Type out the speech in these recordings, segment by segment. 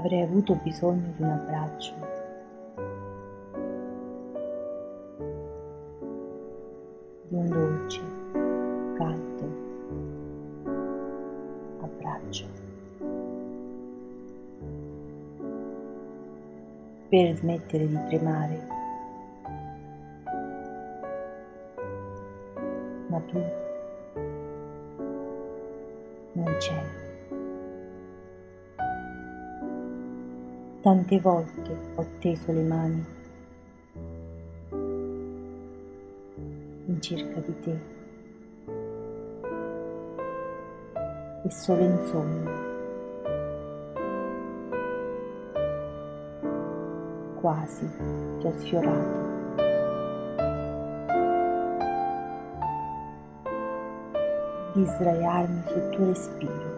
avrei avuto bisogno di un abbraccio, di un dolce, caldo abbraccio, per smettere di tremare. Ma tu non c'eri. Tante volte ho teso le mani in cerca di te e solo in sogno, quasi ti ho sfiorato. Di sdraiarmi sul tuo respiro,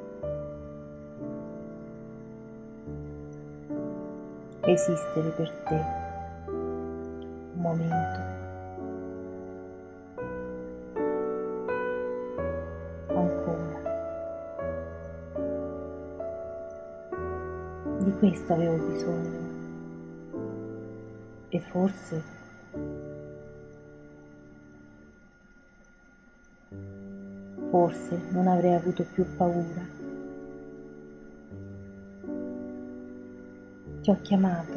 esistere per te un momento ancora. Di questo avevo bisogno e forse non avrei avuto più paura. Ti ho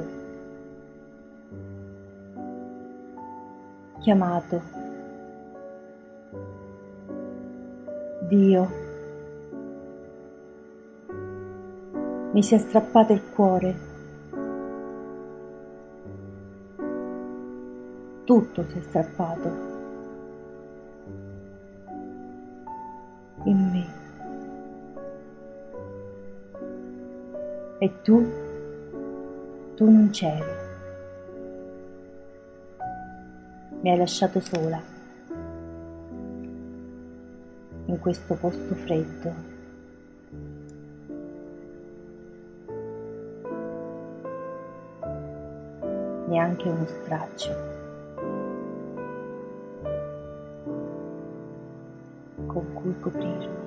chiamato, Dio, mi si è strappato il cuore, tutto si è strappato in me. E tu non c'eri, mi hai lasciato sola in questo posto freddo. Neanche uno straccio con cui coprirmi.